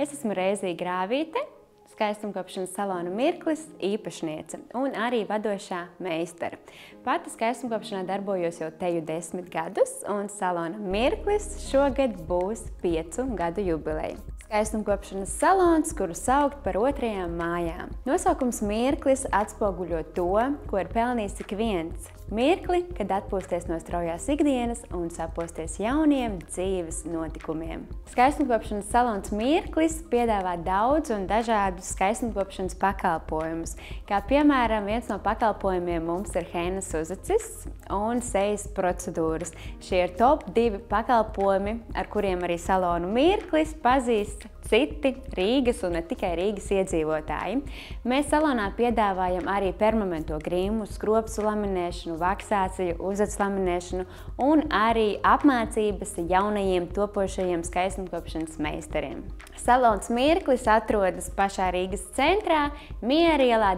Es esmu Reizīga Grāvīte, skaistumkopšanas salona Mirklis īpašniece un arī vadošā meistara. Pati skaistumkopšanā darbojos jau teju 10 gadus, un salona Mirklis šogad būs 5 gadu jubileja. Skaistumkopšanas salons, kuru saukt par otrajām mājām. Nosaukums Mirklis atspoguļo to, ko ir pelnījis ik viens. Mirkli, kad atpūsties no straujās ikdienas un saposties jauniem dzīves notikumiem. Skaistumkopšanas salons Mirklis piedāvā daudz un dažādus skaistumkopšanas pakalpojumus. Kā piemēram, viens no pakalpojumiem mums ir hennas uzacis un sejas procedūras. Šie ir top 2 pakalpojumi, ar kuriem arī salonu Mirklis pazīst citi Rīgas un ne tikai Rīgas iedzīvotāji. Mēs salonā piedāvājam arī permanento grimu, skropsu laminēšanu, vaksāciju, uzacis laminēšanu un arī apmācības jaunajiem topošajiem skaistumkopšanas meistariem. Salons Mirklis atrodas pašā Rīgas centrā, Miera ielā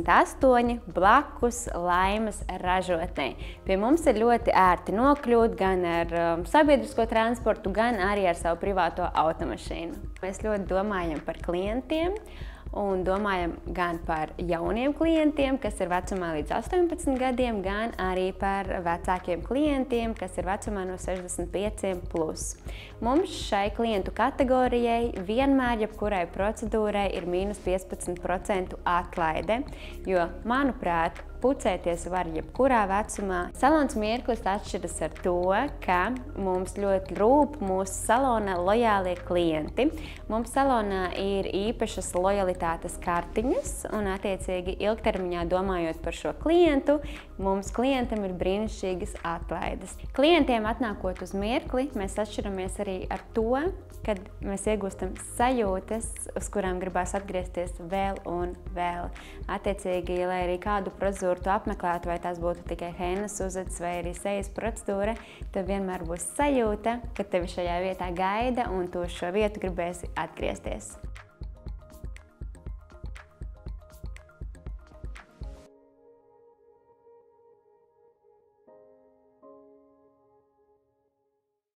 28, blakus Laimas ražotnei. Pie mums ir ļoti ērti nokļūt gan ar sabiedrisko transportu, gan arī ar savu privāto automašīnu. Mēs ļoti domājam par klientiem un domājam gan par jauniem klientiem, kas ir vecumā līdz 18 gadiem, gan arī par vecākiem klientiem, kas ir vecumā no 65+. Mums šai klientu kategorijai vienmēr jebkurai procedūrai ir -15% atlaide, jo, manuprāt, pucēties var jebkurā vecumā. Salons Mirklis atšķiras ar to, ka mums ļoti rūp mūsu salona lojālie klienti. Mums salonā ir īpašas lojalitātes kartiņas un, attiecīgi, ilgtermiņā domājot par šo klientu, mums klientam ir brīnišķīgas atlaides. Klientiem atnākot uz Mirkli, mēs atšķiramies arī ar to, kad mēs iegūstam sajūtas, uz kurām gribās atgriezties vēl un vēl. Attiecīgi, lai arī kādu procedūru tu apmeklētu, vai tās būtu tikai hennas uzacis vai arī sejas procedūra, tad vienmēr būs sajūta, ka tevi šajā vietā gaida un tu uz šo vietu gribēsi atgriezties.